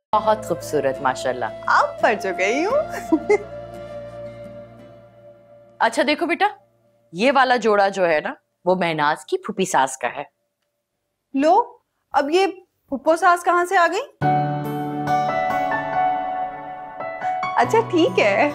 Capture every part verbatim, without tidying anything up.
बहुत खूबसूरत माशाल्लाह। आप पर जो गई हूँ। अच्छा देखो बेटा, ये वाला जोड़ा जो है ना वो महनाज की फूफी सास का है। लो, अब ये फूफो सास कहाँ से आ गई? अच्छा ठीक है।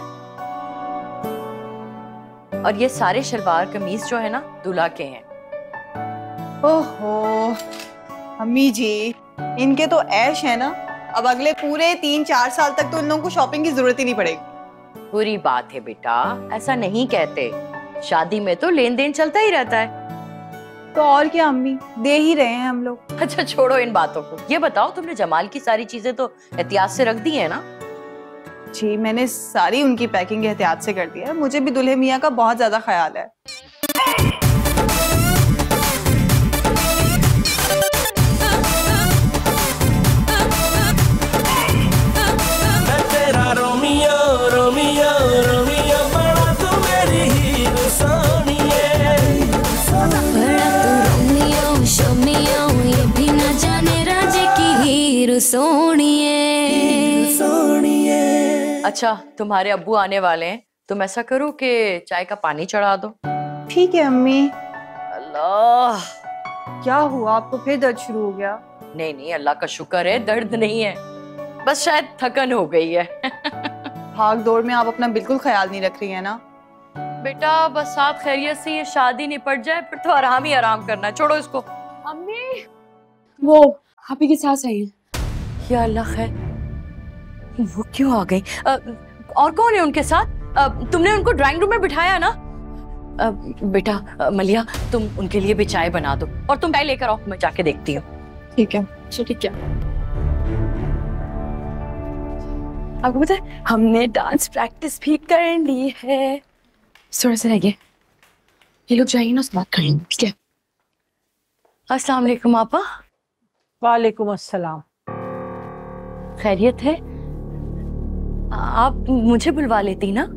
और ये सारे शलवार कमीज जो है ना दूल्हा के हैं। ओहो अम्मी जी, इनके तो ऐश है ना, अब अगले पूरे तीन चार साल तक तो इन लोगों को शॉपिंग की जरूरत ही नहीं पड़ेगी। बुरी बात है बेटा, ऐसा नहीं कहते, शादी में तो लेन देन चलता ही रहता है। तो और क्या अम्मी, दे ही रहे हैं हम लोग। अच्छा छोड़ो इन बातों को, ये बताओ तुमने जमाल की सारी चीजें तो एहतियात से रख दी है ना? जी मैंने सारी उनकी पैकिंग एहतियात से कर दी है, मुझे भी दुल्हे मियाँ का बहुत ज्यादा ख्याल है। अच्छा तुम्हारे अब्बू आने वाले हैं, तुम ऐसा करो कि चाय का पानी चढ़ा दो। ठीक है अम्मी। अल्लाह, क्या हुआ, आपको फिर दर्द शुरू हो गया? नहीं नहीं अल्लाह का शुक्र है, दर्द नहीं है, बस शायद थकन हो गई है। भाग दौड़ में आप अपना बिल्कुल ख्याल नहीं रख रही है ना? बेटा बस साथ खैरियत से ये शादी निपट जाए फिर तो आराम ही आराम करना है, छोड़ो इसको। अम्मी, वो भाभी की सास आई है। या अल्लाह खैर, वो क्यों आ गई? आ, और कौन है उनके साथ? आ, तुमने उनको ड्राइंग रूम में बिठाया ना? आ, बेटा आ, मलिया तुम उनके लिए भी चाय बना दो और तुम चाय लेकर आओ, मैं जाके देखती हूँ। ठीक है ठीक है। आपको पता है हमने डांस प्रैक्टिस भी कर ली है, थोड़ा सा रह गया, ये लोग जाएंगे ना उसके बाद करेंगे, ठीक है? अस्सलाम वालेकुम आपा। वालेकुम अस्सलाम। खैरियत है? आप मुझे बुलवा लेती ना?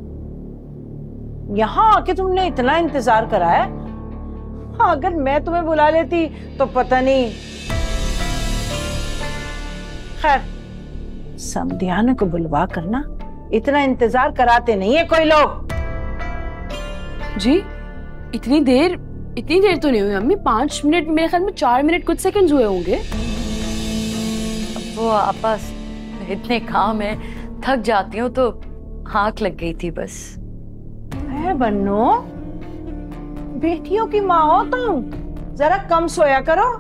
यहाँ आके तुमने इतना इंतजार करा है? हाँ, अगर मैं तुम्हें बुला लेती तो पता नहीं। खैर, समधियाने को बुलवा करना इतना इंतजार कराते नहीं है कोई लोग। जी इतनी देर इतनी देर तो नहीं हुई अम्मी, पांच मिनट, मेरे ख्याल में चार मिनट कुछ सेकंड्स हुए होंगे। वो आपस इतने काम है, थक जाती हूँ तो आँख लग गई थी बस। है बन्नो, बेटियों की माँ हो तुम, जरा कम सोया करो।